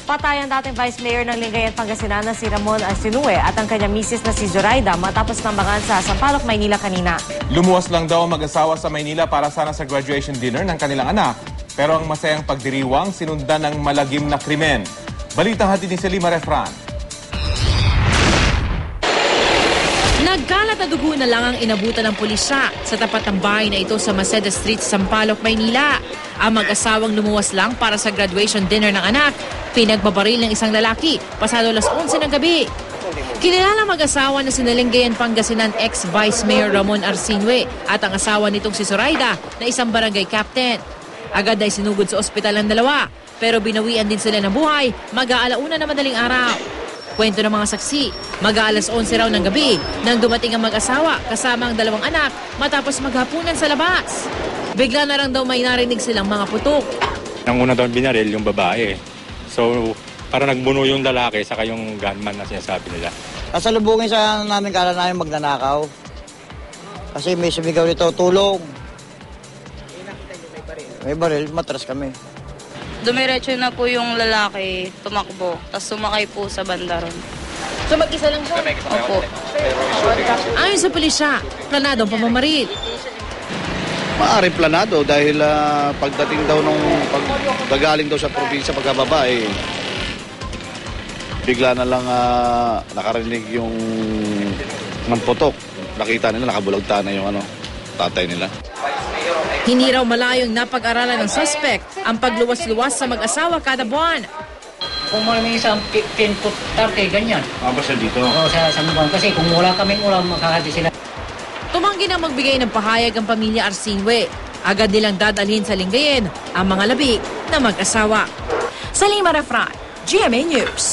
Patay ang dating Vice Mayor ng Lingayen, Pangasinan na si Ramon Arsinue at ang kanyang misis na si Zoraida matapos nambangan sa Sampaloc, Maynila kanina. Lumuwas lang daw ang mag-asawa sa Maynila para sana sa graduation dinner ng kanilang anak. Pero ang masayang pagdiriwang sinundan ng malagim na krimen. Balitang hatid ni Selima Refran. Nagkalat na dugo na lang ang inabutan ng pulisya sa tapat ng bahay na ito sa Maceda Street, Sampaloc, Maynila. Ang mag-asawang lumuwas lang para sa graduation dinner ng anak, pinagbabaril ng isang lalaki pasado alas 11 ng gabi. Kilala mag-asawa na si Lingayen, Pangasinan ex-Vice Mayor Ramon Arsinue at ang asawa nitong si Zoraida na isang barangay captain. Agad ay sinugod sa ospital ng dalawa, pero binawian din sila ng buhay mag-aalauna na madaling araw. Kwento ng mga saksi, mag-aalas 11 raw ng gabi nang dumating ang mag-asawa kasama ang dalawang anak matapos maghapunan sa labas. Bigla na lang daw may narinig silang mga putok. Nang una daw binaril yung babae. So, para nagbuno yung lalaki saka yung gunman na sinasabi nila. Kasalubungin sa namin kala namin magnanakaw. Kasi may sumigaw nito, tulong. May baril, matras kami. Dumiretso na po yung lalaki, tumakbo, tapos sumakay po sa banda ron. So mag-isa lang siya? Opo. Ayon sa pulisya, planadong pamamaril. Maaaring planado dahil pagdating daw nung paggagaling daw sa probinsya pagkababa bigla na lang nakarinig yung ng putok. Nakita nila nakabulagta na yung tatay nila. Hindi raw malayong napag-aralan ng suspect ang pagluwas-luwas sa mag-asawa kada buwan. Kung may isang 10 foot 30, ganyan. Basta dito? Oo, sa buwan. Kasi kung wala kaming ulam, makakati sila. Tumanggi na magbigay ng pahayag ang pamilya Arsinue. Agad nilang dadalhin sa Lingayen ang mga labi na mag-asawa. Selima Refran, GMA News.